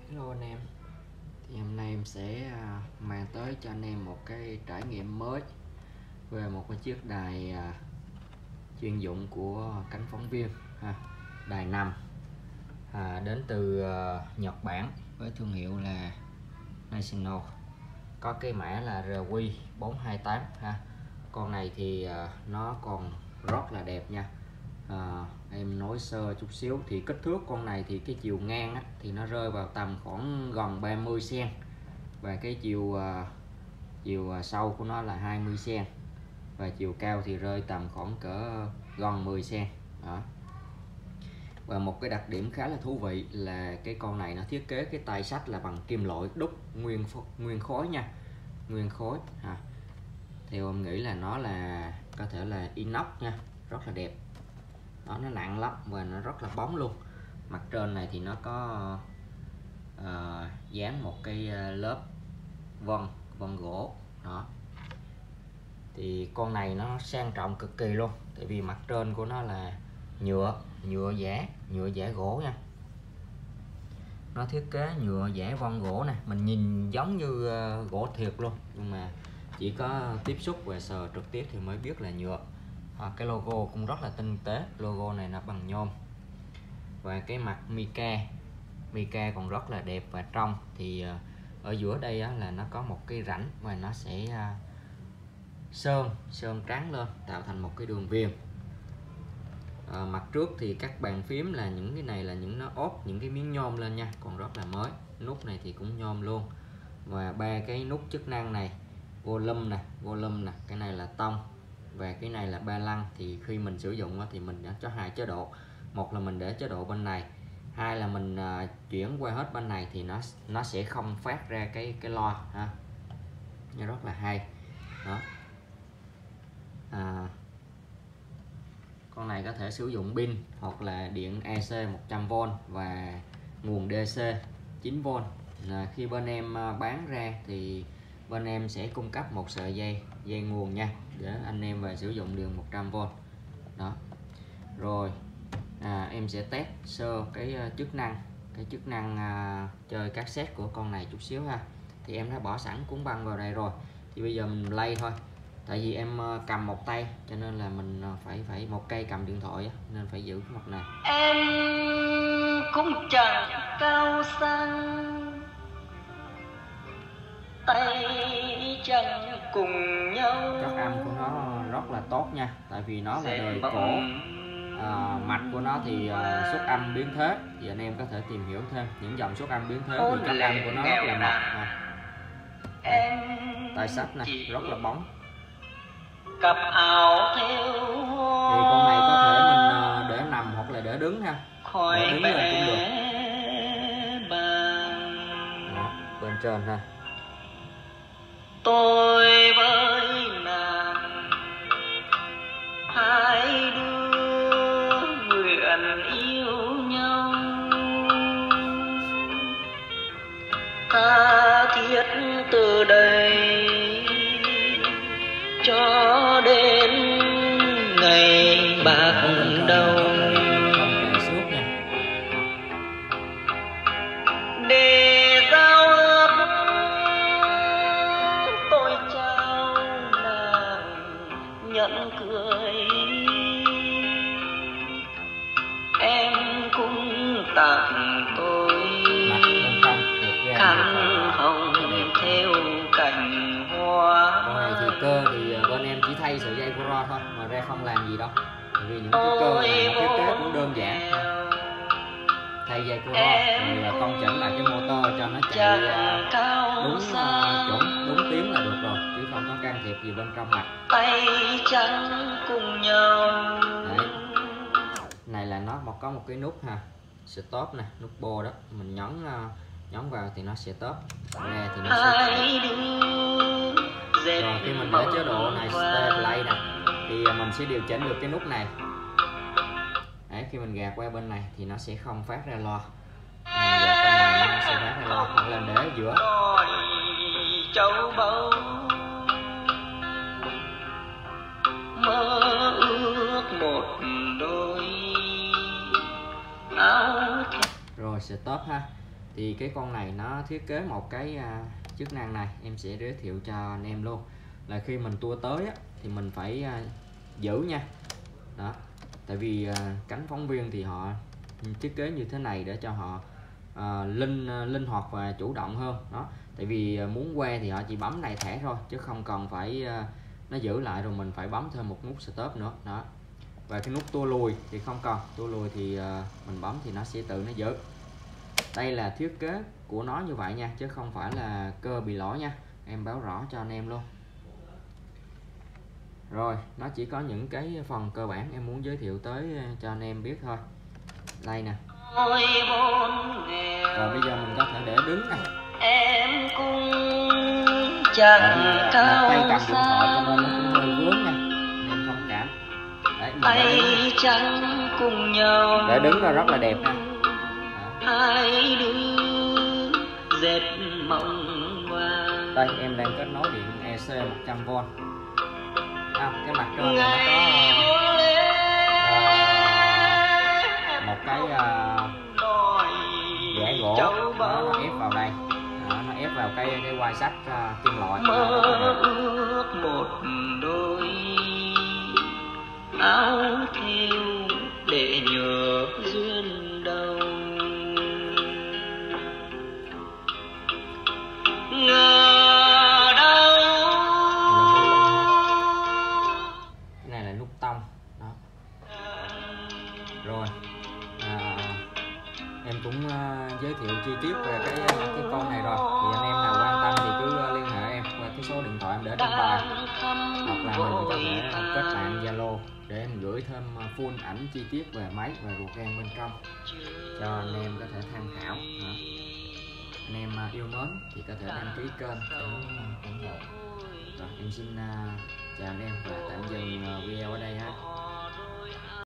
Hello anh em, thì hôm nay em sẽ mang tới cho anh em một cái trải nghiệm mới về một cái chiếc đài chuyên dụng của cánh phóng viên đài 5 đến từ Nhật Bản với thương hiệu là National, có cái mã là RQ428 Con này thì nó còn rất là đẹp nha. Em nói sơ chút xíu thì kích thước con này thì cái chiều ngang thì nó rơi vào tầm khoảng gần 30 cm và cái chiều sâu của nó là 20 cm và chiều cao thì rơi tầm khoảng cỡ gần 10 cm đó. Và một cái đặc điểm khá là thú vị là cái con này nó thiết kế cái tay sách là bằng kim loại đúc nguyên khối nha, nguyên khối theo em nghĩ là nó là có thể là inox nha, rất là đẹp đó. Nó nặng lắm và nó rất là bóng luôn. Mặt trên này thì nó có dán một cái lớp vân gỗ đó. Thì con này nó sang trọng cực kỳ luôn, tại vì mặt trên của nó là nhựa giả gỗ nha. Nó thiết kế nhựa giả vân gỗ nè, mình nhìn giống như gỗ thiệt luôn, nhưng mà chỉ có tiếp xúc và sờ trực tiếp thì mới biết là nhựa. Cái logo cũng rất là tinh tế, logo này nó bằng nhôm. Và cái mặt mica còn rất là đẹp và trong. Thì ở giữa đây là nó có một cái rãnh và nó sẽ sơn trắng lên tạo thành một cái đường viền. Mặt trước thì các bàn phím là những cái này là nó ốp những cái miếng nhôm lên nha, còn rất là mới. Nút này thì cũng nhôm luôn. Và ba cái nút chức năng này, volume nè, cái này là tông và cái này là ba lăng. Thì khi mình sử dụng thì mình đã cho hai chế độ, một là mình để chế độ bên này, hai là mình chuyển qua hết bên này thì nó sẽ không phát ra cái loa ha. Nó rất là hay đó. Con này có thể sử dụng pin hoặc là điện AC 100V và nguồn DC 9V. Khi bên em bán ra thì bên em sẽ cung cấp một sợi dây nguồn nha, để anh em về sử dụng điện 100V đó. Rồi em sẽ test sơ cái chức năng chơi cassette của con này chút xíu ha. Thì em đã bỏ sẵn cuốn băng vào đây rồi, thì bây giờ mình play thôi. Tại vì em cầm một tay cho nên là mình phải một cây cầm điện thoại nên phải giữ cái mặt này. Em cũng chẳng cao sang, tay chẳng cùng nhau. Chất âm của nó rất là tốt nha, tại vì nó là đời cổ. Mạch của nó thì xuất âm biến thế, thì anh em có thể tìm hiểu thêm những dòng xuất âm biến thế thì chất âm của nó rất là mật. Tay sách này rất là bóng. Cặp áo theo Thì con này có thể mình để nằm hoặc là để đứng ha, để đứng lên cũng được đó, bên trên ha. Tôi với nàng hai đứa nguyện yêu nhau, tha thiết từ đây cho đến ngày bạc đầu. Để giao ước tôi trao nàng nhận cưới, em cũng tặng tôi khăn hồng theo cành hoa. Con này thì cơ thì bên em chỉ thay sợi dây của ro thôi, mà ra không làm gì đâu, vì những cái cơ này nó thiết kế cũng đơn giản. Thay dây của ro rồi con chỉnh lại cái motor cho nó chạy đúng chuẩn đúng tiếng là được rồi, chứ không có can thiệp gì bên trong mặt. Tay trắng cùng nhau. Đấy. Này là nó có một cái nút stop nè, nút bo đó, mình nhấn vào thì nó sẽ stop, ra thì nó sẽ. Rồi khi mình để chế độ này stay play nè, thì mình sẽ điều chỉnh được cái nút này. Đấy, khi mình gạt qua bên này thì nó sẽ không phát ra loa, mình gạt qua này nó sẽ phát ra loa, hoặc là để ở giữa. Châu báu mơ ước một đôi áo. Rồi stop ha. Thì cái con này nó thiết kế một cái chức năng này em sẽ giới thiệu cho anh em luôn, là khi mình tua tới á, thì mình phải giữ nha. Đó, tại vì cánh phóng viên thì họ thiết kế như thế này để cho họ linh hoạt và chủ động hơn. Đó, tại vì muốn que thì họ chỉ bấm này thẻ thôi, chứ không cần phải nó giữ lại rồi mình phải bấm thêm một nút stop nữa. Đó, và cái nút tua lùi thì không cần, tua lùi thì mình bấm thì nó sẽ tự nó giữ. Đây là thiết kế của nó như vậy nha, chứ không phải là cơ bị lỗi nha, em báo rõ cho anh em luôn. Rồi, nó chỉ có những cái phần cơ bản em muốn giới thiệu tới cho anh em biết thôi. Đây nè. Rồi bây giờ mình có thể để đứng nè. Em cũng chẳng cao tay cầm điện thoại cho nên nó cũng hơi vướng nha, em thông cảm. Đấy, hãy chẳng cùng nhau để đứng là rất là đẹp nha. Hai đứa dệt mộng vàng. Đây em đang kết nối điện EC 100V. Cái mặt trên này nó có một cái dẻ gỗ nó ép vào đây. Nó ép vào cái quai sắt kim loại. Mơ ước một đôi áo thêu để nhớ duyên đầu, ngờ đâu. Cái này là nút tông. Đó. Rồi em cũng giới thiệu chi tiết về cái con này rồi, thì anh em nào quan tâm thì cứ liên hệ em qua cái số điện thoại em để trên bài, hoặc là mình có thể kết bạn Zalo để em gửi thêm full ảnh chi tiết về máy và ruột gan bên trong cho anh em có thể tham khảo. Đó. Anh em yêu mến thì có thể đăng ký kênh để ủng hộ. Rồi, em xin chào anh em và tạm dừng.